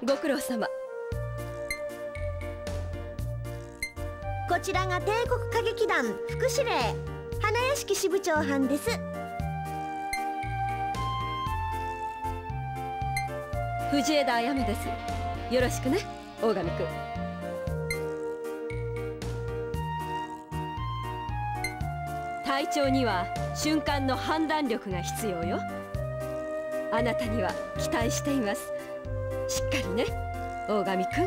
ご苦労様。 こちらが帝国歌劇団副司令花屋敷支部長班です。 藤枝あやめです。よろしくね、大神くん。隊長には瞬間の判断力が必要よ。あなたには期待しています。しっかりね、大神くん。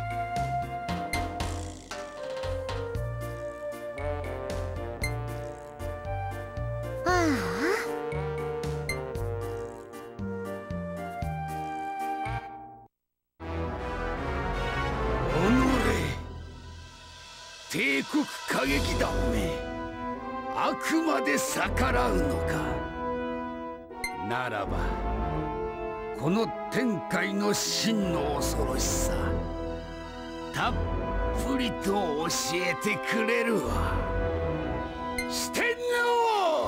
帝国歌劇団め、あくまで逆らうのか。ならばこの天界の真の恐ろしさたっぷりと教えてくれるわ。四天王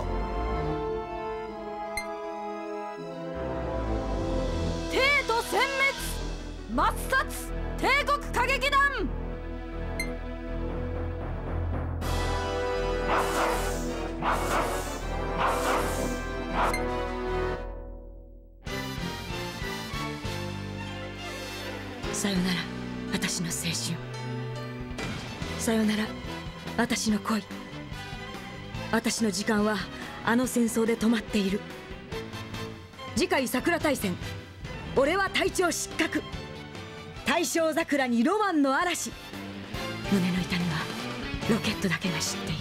帝都殲滅抹殺帝国歌劇団。 さよなら私の青春、さよなら私の恋、私の時間はあの戦争で止まっている。次回桜大戦、俺は隊長失格。大正桜にロマンの嵐。胸の痛みはロケットだけが知っている。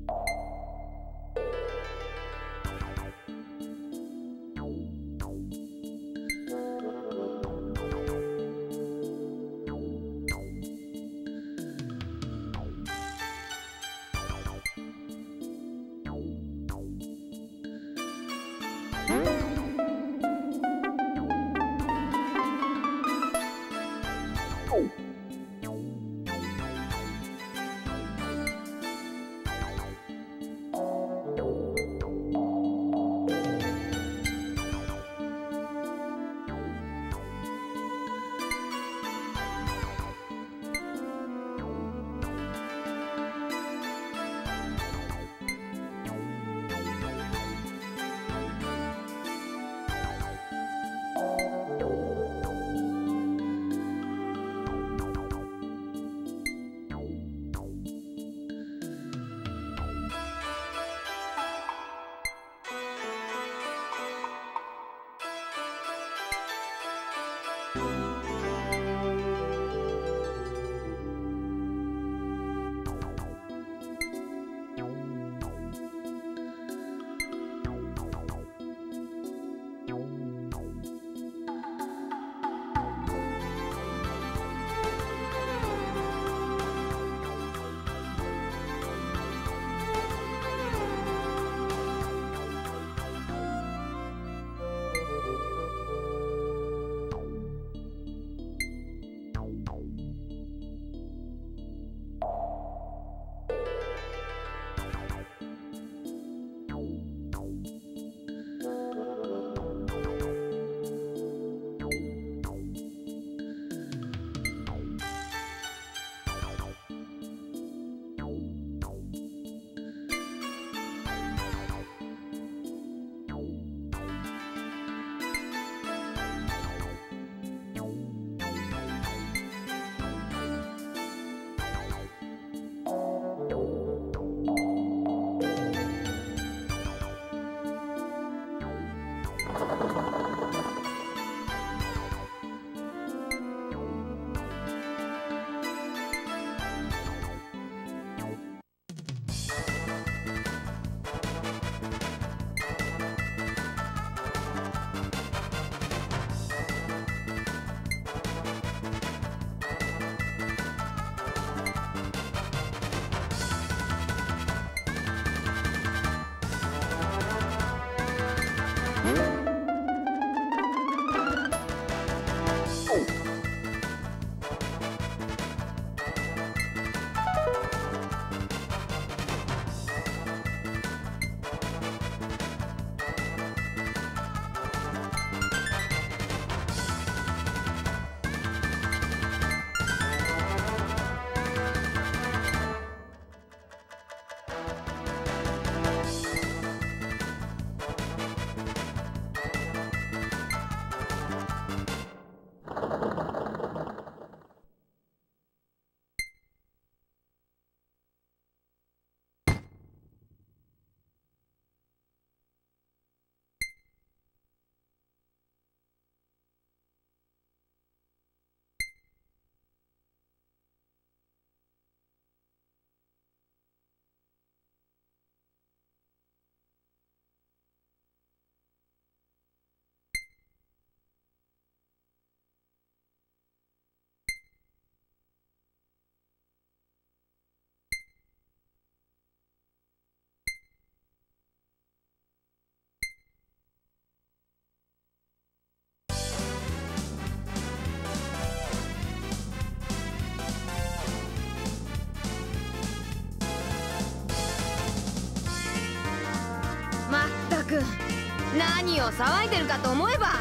く何を騒いでるかと思えば。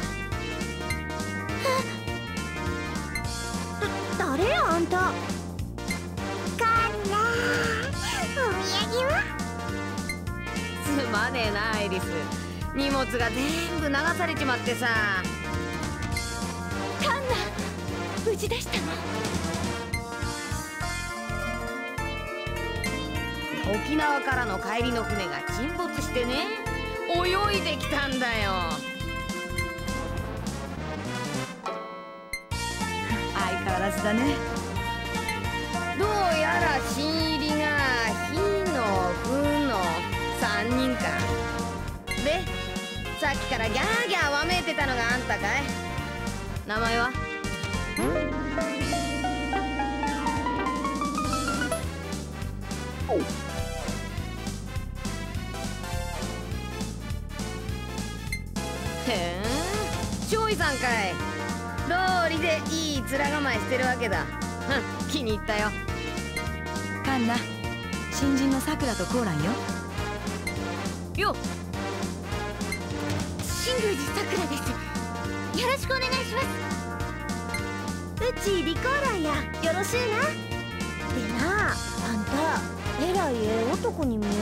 誰よあんた。こんなお土産はすまねえなアイリス、荷物が全部流されちまってさ。カンナ無事でしたの？沖縄からの帰りの船が沈没してね、泳いできたんだよ。相変わらずだね。どうやら新入りが火の風らギャーギャーわめいてたのがあんたかい。名前は？へえ、少尉さんかい。道理でいい面構えしてるわけだ。うん、気に入ったよ。 カンナ、新人のさくらとコーランよ。 よっ、 新宮寺さくらです。よろしくお願いします。うちリコーランや、よろしいな。でな、あんたえらい男に見える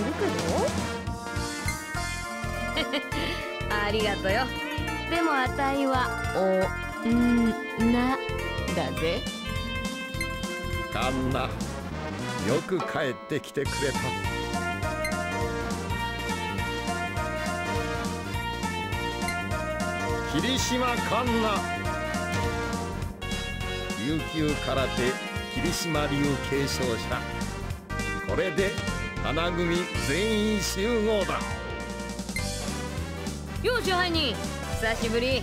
けど。 ありがとよ。でもあたいは女だぜ。 カンナ、よく帰ってきてくれた。霧島カンナ、琉球空手霧島流継承者。これで花組全員集合だ。 よう支配人、久しぶり。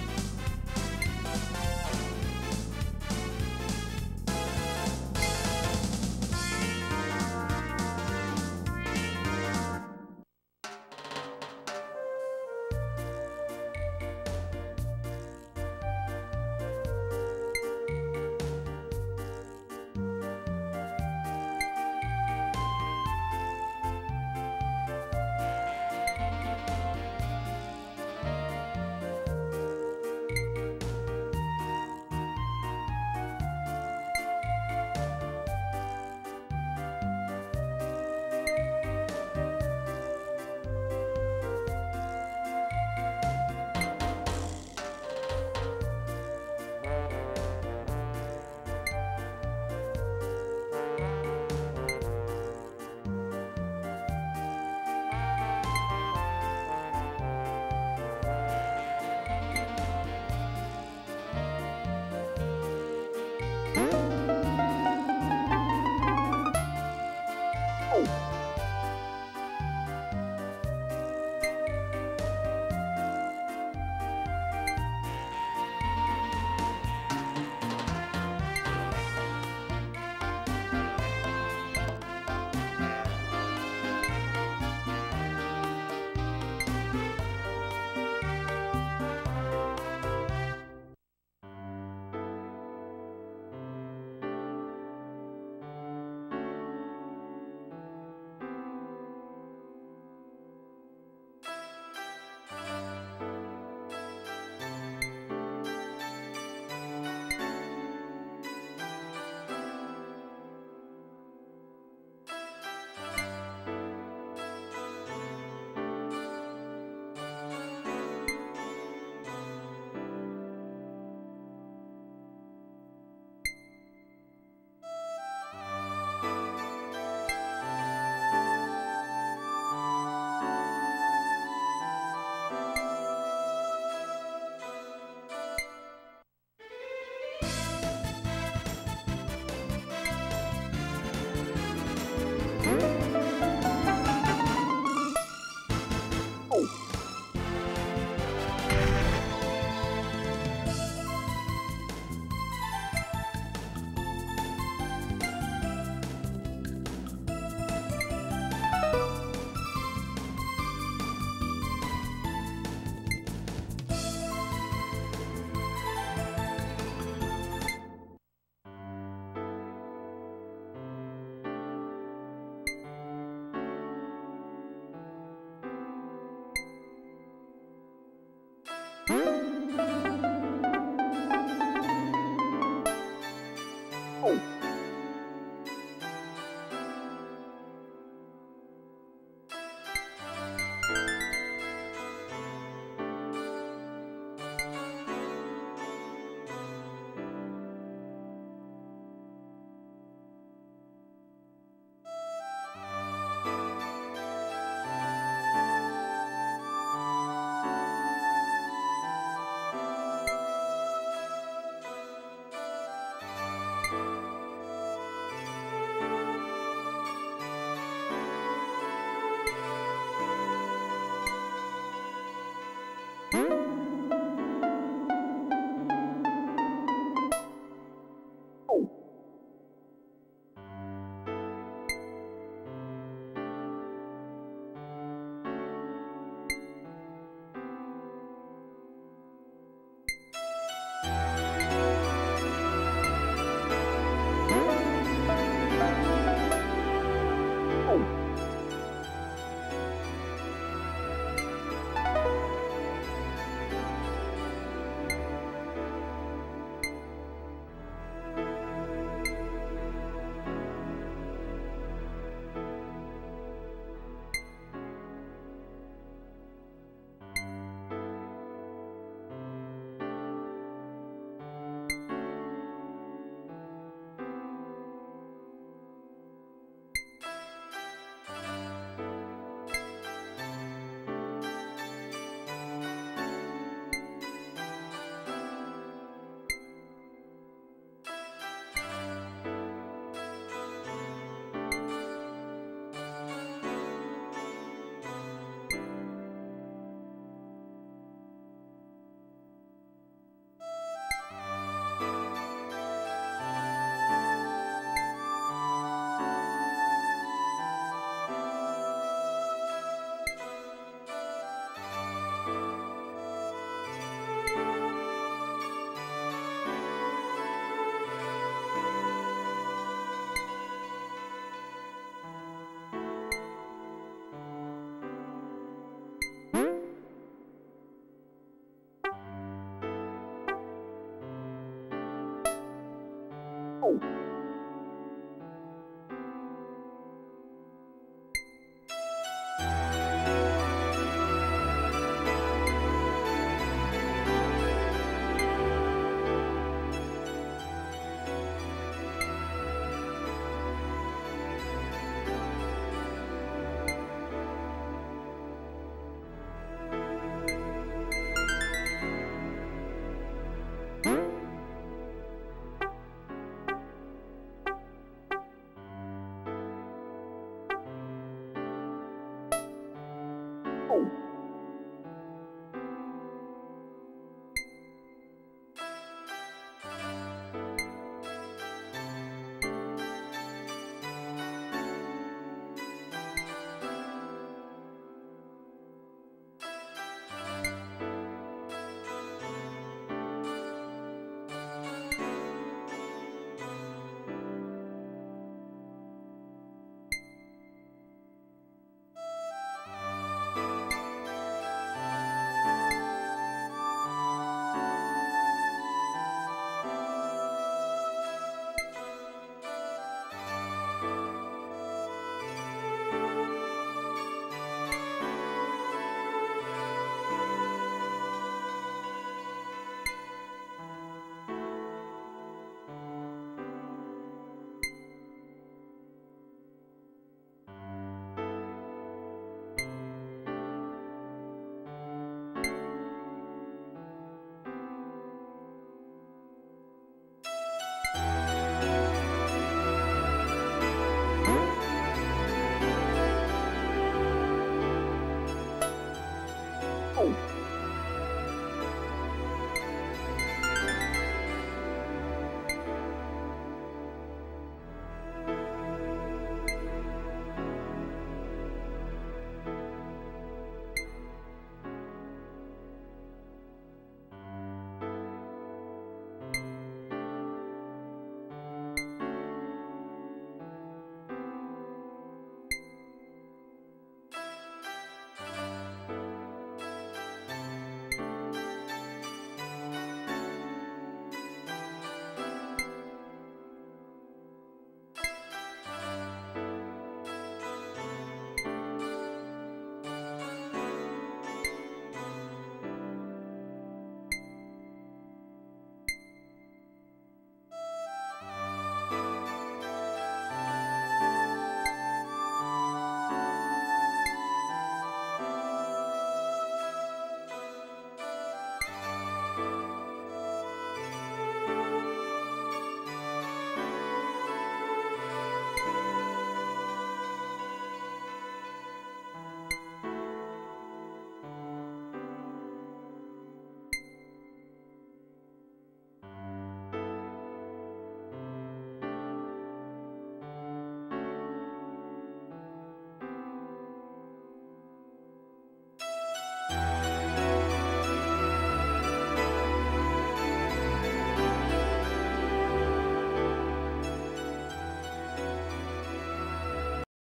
Oh.